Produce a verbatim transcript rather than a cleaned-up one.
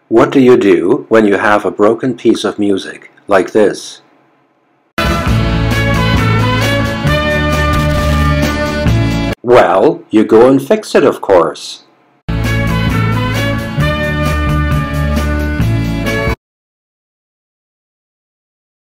What do you do when you have a broken piece of music, like this? Well, you go and fix it, of course.